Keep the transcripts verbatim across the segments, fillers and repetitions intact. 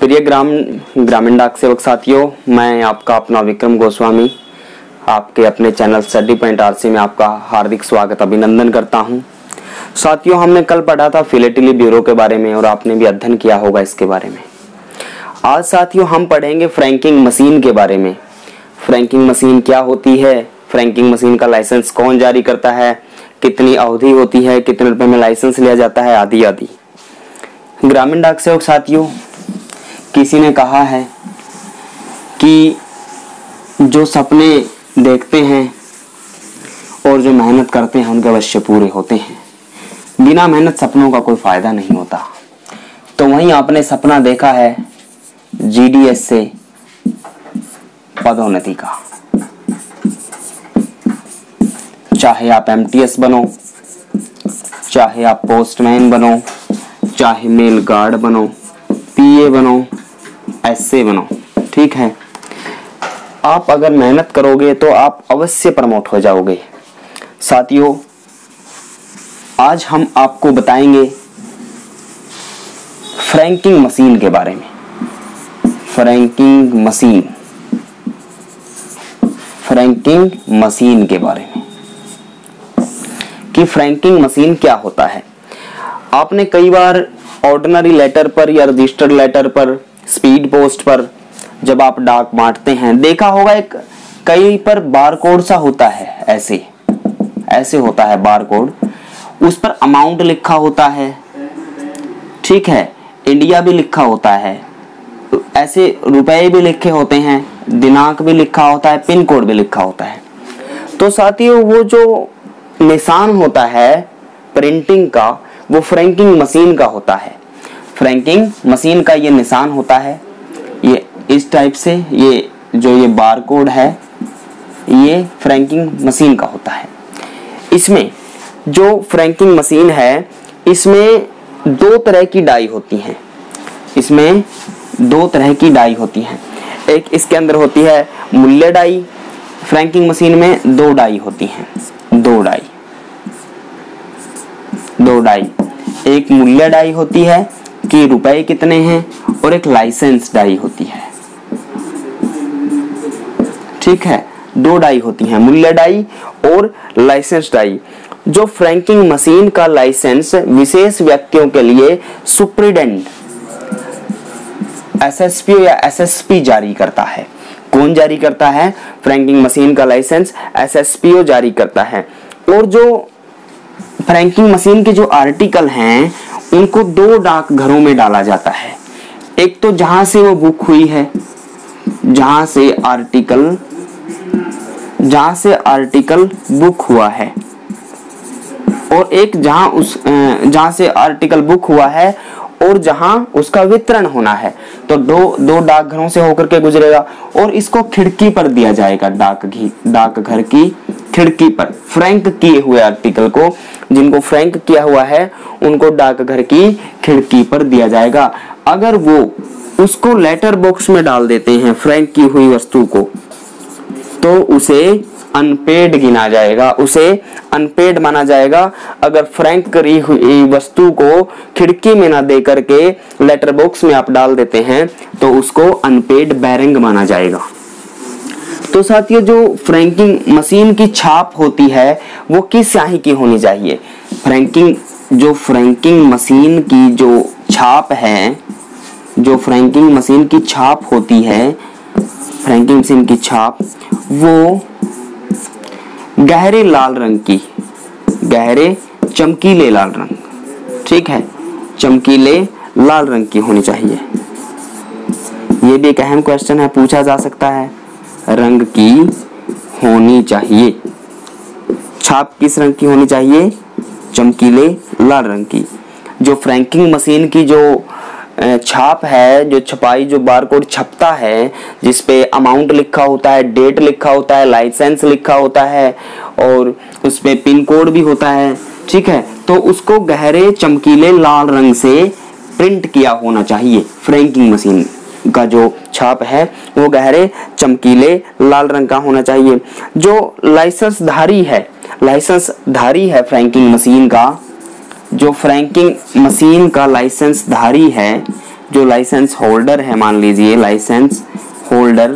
प्रिय ग्राम ग्रामीण डाक सेवक साथियों, मैं आपका अपना विक्रम गोस्वामी आपके अपने चैनल स्टडी पॉइंट आरसी में आपका हार्दिक स्वागत अभिनंदन करता हूं। साथियों, हमने कल पढ़ा था फिलेटली ब्यूरो के बारे में और आपने भी अध्ययन किया होगा इसके बारे में। आज साथियों हम पढ़ेंगे फ्रैंकिंग मशीन के बारे में। फ्रैंकिंग मशीन क्या होती है, फ्रैंकिंग मशीन का लाइसेंस कौन जारी करता है, कितनी अवधि होती है, कितने रुपए में लाइसेंस लिया जाता है, आदि आदि। ग्रामीण डाक सेवक साथियों, किसी ने कहा है कि जो सपने देखते हैं और जो मेहनत करते हैं उनके अवश्य पूरे होते हैं। बिना मेहनत सपनों का कोई फायदा नहीं होता। तो वहीं आपने सपना देखा है जीडीएस से पदोन्नति का। चाहे आप एमटीएस बनो, चाहे आप पोस्टमैन बनो, चाहे मेल गार्ड बनो, पीए बनो, एसए बनो, ठीक है। आप अगर मेहनत करोगे तो आप अवश्य प्रमोट हो जाओगे। साथियों, आज हम आपको बताएंगे फ्रैंकिंग मशीन के बारे में। फ्रैंकिंग मशीन फ्रैंकिंग मशीन के बारे में कि फ्रैंकिंग मशीन क्या होता है। आपने कई बार ऑर्डिनरी लेटर पर या रजिस्टर्ड लेटर पर, स्पीड पोस्ट पर जब आप डाक बांटते हैं देखा होगा, एक कई पर बारकोड सा होता है, ऐसे ऐसे होता है बारकोड। उस पर अमाउंट लिखा होता है, ठीक है, इंडिया भी लिखा होता है, ऐसे रुपए भी लिखे होते हैं, दिनांक भी लिखा होता है, पिन कोड भी लिखा होता है। तो साथियों, वो जो निशान होता है प्रिंटिंग का, वो फ्रैंकिंग मशीन का होता है। फ्रैंकिंग मशीन का ये निशान होता है, ये इस टाइप से, ये जो ये बारकोड है ये फ्रैंकिंग मशीन का होता है। इसमें जो फ्रैंकिंग मशीन है इसमें दो तरह की डाई होती हैं। इसमें दो तरह की डाई होती हैं। एक इसके अंदर होती है मूल्य डाई। फ्रैंकिंग मशीन में दो डाई होती हैं, दो डाई दो डाई एक मूल्य डाई होती है कि रुपए कितने हैं, और एक लाइसेंस डाई होती है, ठीक है। दो डाई होती हैं, मूल्य डाई और लाइसेंस डाई। जो फ्रैंकिंग मशीन का लाइसेंस विशेष व्यक्तियों के लिए सुप्रीडेंट एसएसपी या एसएसपी जारी करता है। कौन जारी करता है? फ्रैंकिंग मशीन का लाइसेंस एसएसपीओ जारी करता है। और जो फ्रैंकिंग मशीन के जो आर्टिकल हैं उनको दो डाक घरों में डाला जाता है। एक तो जहां से वो बुक हुई है, जहां से आर्टिकल जहां से आर्टिकल बुक हुआ है, और एक जहां उस जहां से आर्टिकल बुक हुआ है और जहां उसका वितरण होना है। तो दो दो डाकघरों से होकर के गुजरेगा और इसको खिड़की पर दिया जाएगा। डाक घी डाकघर की खिड़की पर फ्रैंक किए हुए आर्टिकल को, जिनको फ्रैंक किया हुआ है उनको डाकघर की खिड़की पर दिया जाएगा। अगर वो उसको लेटर बॉक्स में डाल देते हैं फ्रैंक की हुई वस्तु को, तो उसे अनपेड गिना जाएगा, उसे अनपेड माना जाएगा। अगर फ्रैंक करी हुई वस्तु को खिड़की में ना दे करके लेटर बॉक्स में आप डाल देते हैं तो उसको अनपेड बैरिंग माना जाएगा। तो साथियों, जो फ्रैंकिंग मशीन की छाप होती है वो किस स्याही की होनी चाहिए? फ्रैंकिंग जो फ्रैंकिंग मशीन की जो छाप है, जो फ्रैंकिंग मशीन की छाप होती है, फ्रैंकिंग मशीन की छाप वो गहरे लाल रंग की, गहरे चमकीले लाल रंग, ठीक है, चमकीले लाल रंग की होनी चाहिए। ये भी एक अहम क्वेश्चन है, पूछा जा सकता है। रंग की होनी चाहिए। छाप किस रंग की होनी चाहिए? चमकीले लाल रंग की। जो फ्रैंकिंग मशीन की जो छाप है, जो छपाई, जो बारकोड छपता है, जिसपे अमाउंट लिखा होता है, डेट लिखा होता है, लाइसेंस लिखा होता है और उसपे पिन कोड भी होता है, ठीक है, तो उसको गहरे चमकीले लाल रंग से प्रिंट किया होना चाहिए। फ्रैंकिंग मशीन का जो छाप है वो गहरे चमकीले लाल रंग का होना चाहिए। जो लाइसेंस धारी है, लाइसेंस धारी है फ्रैंकिंग मशीन का, जो फ्रैंकिंग मशीन का लाइसेंस धारी है जो लाइसेंस होल्डर है, मान लीजिए लाइसेंस होल्डर,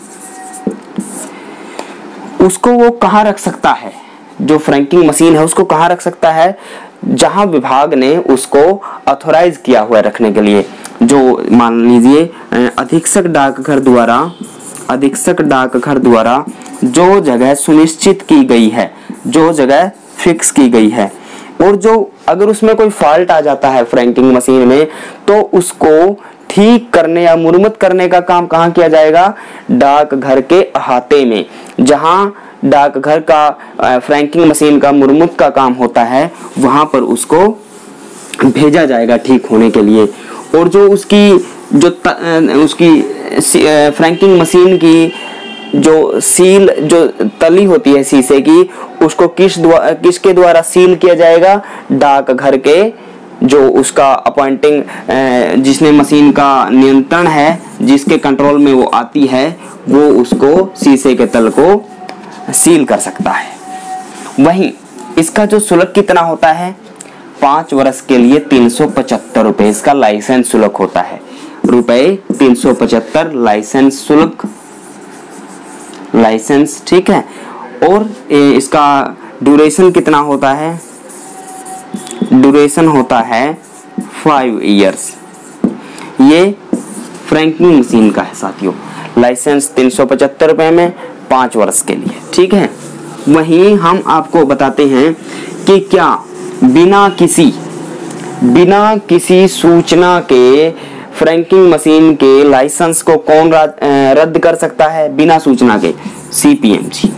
उसको वो कहाँ रख सकता है, जो फ्रैंकिंग मशीन है उसको कहाँ रख सकता है, जहां विभाग ने उसको ऑथोराइज किया हुआ है रखने के लिए। जो मान लीजिए अधीक्षक डाकघर द्वारा अधीक्षक डाकघर द्वारा जो जगह सुनिश्चित की गई है, जो जगह फिक्स की गई है, और जो अगर उसमें कोई फॉल्ट आ जाता है फ्रैंकिंग मशीन में, तो उसको ठीक करने या मुरम्मत करने का काम कहाँ किया जाएगा, डाकघर के अहाते में। जहां डाकघर का फ्रैंकिंग मशीन का मुरम्मत का काम होता है, वहां पर उसको भेजा जाएगा ठीक होने के लिए। और जो उसकी जो त, उसकी फ्रैंकिंग मशीन की जो सील जो तली होती है शीशे की, उसको किस द्वारा किसके द्वारा सील किया जाएगा, डाकघर के जो उसका अपॉइंटिंग जिसने मशीन का नियंत्रण है, जिसके कंट्रोल में वो आती है, वो उसको शीशे के तल को सील कर सकता है। वहीं इसका जो शुल्क कितना होता है, पांच वर्ष के लिए तीन सौ पचहत्तर रुपए इसका लाइसेंस शुल्क होता है, रुपए तीन सौ पचहत्तर लाइसेंस शुल्क, लाइसेंस, ठीक है। और इसका ड्यूरेशन कितना होता है, ड्यूरेशन होता है फाइव इयर्स। ये फ्रैंकिंग मशीन का है साथियों, लाइसेंस तीन सौ पचहत्तर रुपए में पांच वर्ष के लिए, ठीक है। वहीं हम आपको बताते हैं कि क्या बिना किसी बिना किसी सूचना के फ्रैंकिंग मशीन के लाइसेंस को कौन रद्द कर सकता है, बिना सूचना के, CPMG,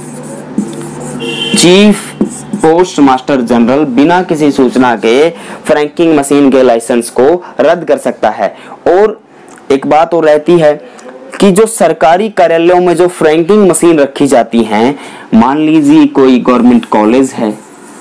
chief post master general बिना किसी सूचना के फ्रैंकिंग मशीन के लाइसेंस को रद्द कर सकता है। और एक बात और रहती है कि जो सरकारी कार्यालयों में जो फ्रैंकिंग मशीन रखी जाती हैं, मान लीजिए कोई गवर्नमेंट कॉलेज है,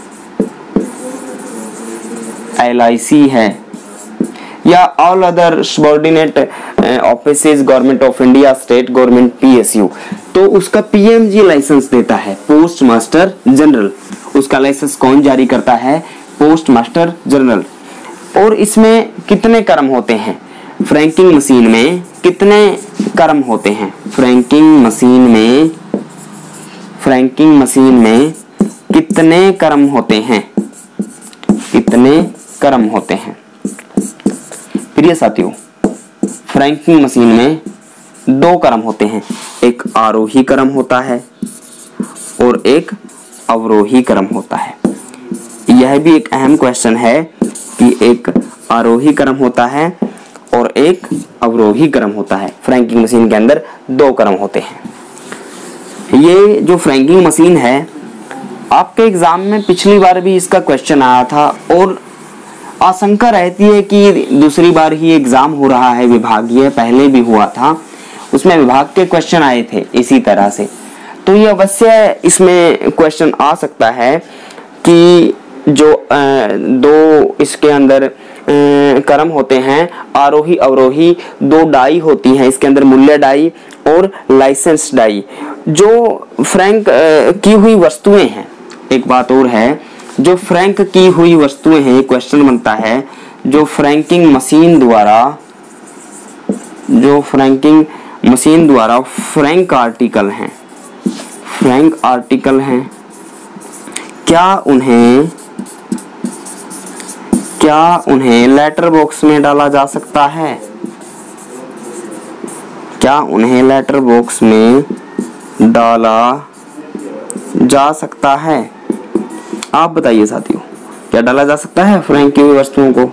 एल आई सी है, या all other subordinate offices government of India, state government, PSU, तो उसका पीएमजी लाइसेंस देता है पोस्ट मास्टर जनरल। उसका लाइसेंस कौन जारी करता है, पोस्ट मास्टर जनरल। और इसमें कितने क्रम होते हैं, फ्रैंकिंग मशीन में कितने क्रम होते हैं, फ्रैंकिंग मशीन में फ्रैंकिंग मशीन में कितने क्रम होते हैं, कितने क्रम होते हैं। प्रिय साथियों, फ्रैंकिंग मशीन में दो क्रम होते हैं, एक आरोही क्रम होता है और एक अवरोही क्रम होता है। यह भी एक अहम क्वेश्चन है कि एक आरोही क्रम होता है और एक अवरोही क्रम होता है। फ्रैंकिंग मशीन के अंदर दो क्रम होते हैं। ये जो फ्रैंकिंग मशीन है, आपके एग्जाम में पिछली बार भी इसका क्वेश्चन आया था, और आशंका रहती है कि दूसरी बार ही एग्जाम हो रहा है विभागीय, पहले भी हुआ था, उसमें विभाग के क्वेश्चन आए थे इसी तरह से। तो ये अवश्य इसमें क्वेश्चन आ सकता है कि जो दो इसके अंदर क्रम होते हैं, आरोही अवरोही, दो डाई होती हैं इसके अंदर, मूल्य डाई और लाइसेंस डाई। जो फ्रैंक की हुई वस्तुएं हैं, एक बात और है, जो फ्रैंक की हुई वस्तुएं हैं, क्वेश्चन बनता है, जो फ्रैंकिंग मशीन द्वारा जो फ्रैंकिंग मशीन द्वारा फ्रैंक आर्टिकल हैं फ्रैंक आर्टिकल हैं क्या उन्हें क्या उन्हें लेटर बॉक्स में डाला जा सकता है, क्या उन्हें लेटर बॉक्स में डाला जा सकता है, आप बताइए साथियों, क्या डाला जा सकता है फ्रैंक की हुई वस्तुओं को।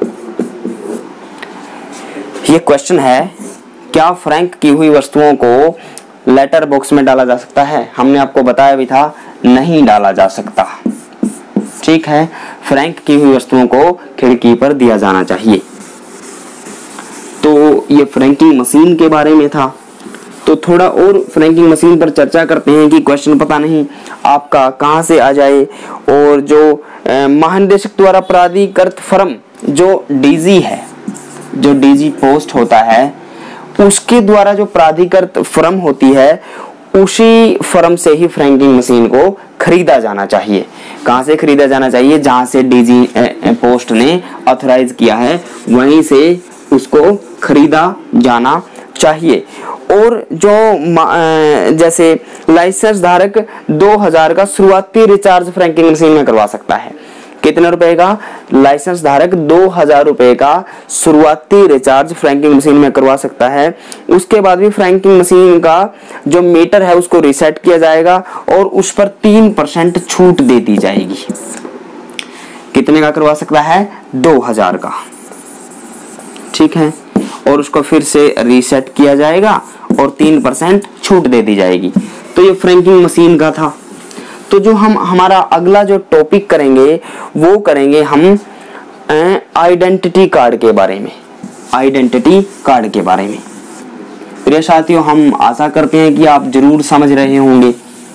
ये क्वेश्चन है, क्या फ्रैंक की हुई वस्तुओं को लेटर बॉक्स में डाला जा सकता है। हमने आपको बताया भी था, नहीं डाला जा सकता, ठीक है। फ्रैंक की हुई वस्तुओं को खिड़की पर दिया जाना चाहिए। तो ये फ्रैंकिंग मशीन के बारे में था। तो थोड़ा और फ्रैंकिंग मशीन पर चर्चा करते हैं कि क्वेश्चन पता नहीं आपका कहां से आ जाए। और जो महानिदेशक द्वारा प्राधिकृत फर्म, जो डीजी है, जो डीजी पोस्ट होता है, उसके द्वारा जो प्राधिकृत फर्म होती है, उसी फर्म से ही फ्रैंकिंग मशीन को खरीदा जाना चाहिए। कहां से खरीदा जाना चाहिए, जहां से डीजी पोस्ट ने ऑथराइज किया है, वहीं से उसको खरीदा जाना चाहिए। और जो जैसे लाइसेंस धारक दो हज़ार का शुरुआती रिचार्ज फ्रैंकिंग मशीन में करवा सकता है। कितने रुपए का? लाइसेंस धारक दो हज़ार रुपए का शुरुआती रिचार्ज फ्रैंकिंग मशीन में करवा सकता है। उसके बाद भी फ्रैंकिंग मशीन का जो मीटर है उसको रीसेट किया जाएगा और उस पर तीन परसेंट छूट दे दी जाएगी। कितने का करवा सकता है? दो हज़ार का, ठीक है। और उसको फिर से रीसेट किया जाएगा और तीन परसेंट छूट दे दी जाएगी। तो ये फ्रैंकिंग मशीन का था। तो जो हम हमारा अगला जो टॉपिक करेंगे वो करेंगे हम आइडेंटिटी कार्ड के बारे में। आइडेंटिटी कार्ड के बारे में प्रिय साथियों, हम आशा करते हैं कि आप जरूर समझ रहे होंगे।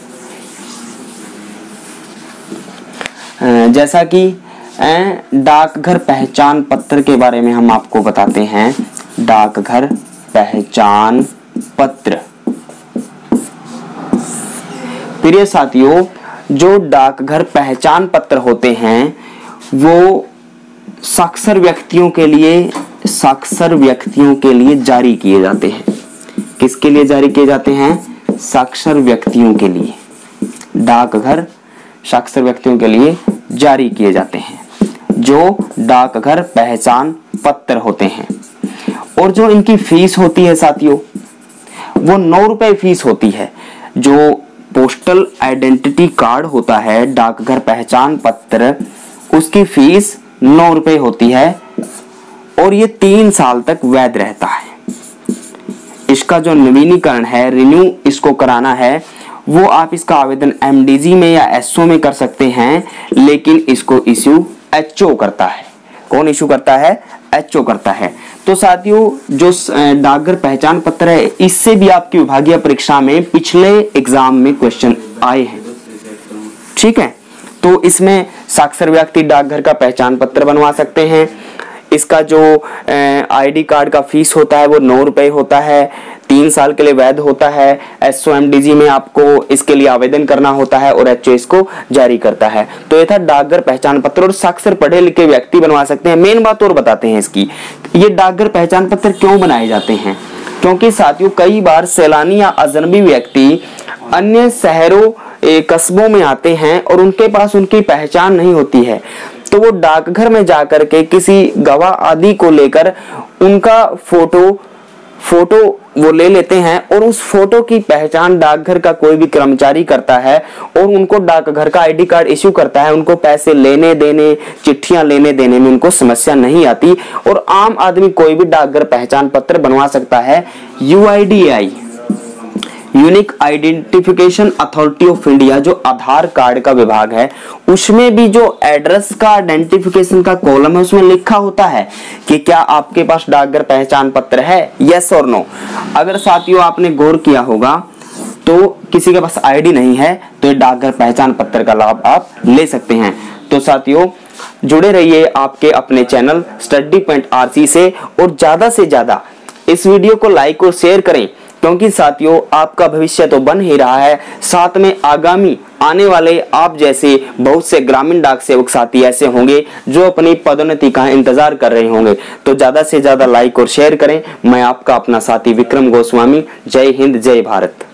जैसा कि डाकघर पहचान पत्र के बारे में हम आपको बताते हैं। डाकघर पहचान पत्र, प्रिय साथियों, जो डाकघर पहचान पत्र होते हैं वो साक्षर व्यक्तियों के लिए साक्षर व्यक्तियों के लिए जारी किए जाते हैं। किसके लिए जारी किए जाते हैं? साक्षर व्यक्तियों के लिए। डाकघर साक्षर व्यक्तियों के लिए जारी किए जाते हैं जो डाकघर पहचान पत्र होते हैं। और जो इनकी फीस होती है साथियों वो नौ रुपए फीस होती है। जो पोस्टल आइडेंटिटी कार्ड होता है, डाकघर पहचान पत्र, उसकी फीस नौ रुपए होती है और ये तीन साल तक वैध रहता है। इसका जो नवीनीकरण है, रिन्यू इसको कराना है, वो आप इसका आवेदन एमडीजी में या एसओ में कर सकते हैं, लेकिन इसको इश्यू एचओ करता है। कौन इश्यू करता है? एचओ करता है। तो साथियों, जो डाकघर पहचान पत्र है इससे भी आपकी विभागीय परीक्षा में पिछले एग्जाम में क्वेश्चन आए हैं, ठीक है। तो इसमें साक्षर व्यक्ति डाकघर का पहचान पत्र बनवा सकते हैं। इसका जो आईडी कार्ड का फीस होता है वो नौ रुपए होता है, तीन साल के लिए वैध होता है। एसओ एमडीजी में आपको इसके लिए आवेदन करना होता है और एचओ इसको जारी करता है। तो ये था डाकघर पहचान पत्र। और साक्षर पढ़े लिखे व्यक्ति बनवा सकते हैं। मेन बात और बताते हैं इसकी, ये डाकघर पहचान पत्र क्यों बनाए जाते हैं? क्योंकि साथियों कई बार सैलानी या अजनबी व्यक्ति अन्य शहरों कस्बों में आते हैं और उनके पास उनकी पहचान नहीं होती है, तो वो डाकघर में जाकर के किसी गवाह आदि को लेकर उनका फोटो फोटो वो ले लेते हैं और उस फोटो की पहचान डाकघर का कोई भी कर्मचारी करता है और उनको डाकघर का आईडी कार्ड इश्यू करता है। उनको पैसे लेने देने, चिट्ठियां लेने देने में उनको समस्या नहीं आती और आम आदमी कोई भी डाकघर पहचान पत्र बनवा सकता है। UIDAI, unique identification authority of India, जो आधार कार्ड का विभाग है, उसमें भी जो एड्रेस का आइडेंटिफिकेशन का कॉलम है उसमें लिखा होता है कि क्या आपके पास डाकघर पहचान पत्र है, यस और नो। अगर साथियों आपने गौर किया होगा तो किसी के पास आईडी नहीं है तो ये डाकघर पहचान पत्र का लाभ आप ले सकते हैं। तो साथियों जुड़े रहिए आपके अपने चैनल स्टडी पॉइंट आरसी से और ज्यादा से ज्यादा इस वीडियो को लाइक और शेयर करें, क्योंकि साथियों आपका भविष्य तो बन ही रहा है, साथ में आगामी आने वाले आप जैसे बहुत से ग्रामीण डाक सेवक साथी ऐसे होंगे जो अपनी पदोन्नति का इंतजार कर रहे होंगे। तो ज्यादा से ज्यादा लाइक और शेयर करें। मैं आपका अपना साथी विक्रम गोस्वामी। जय हिंद, जय भारत।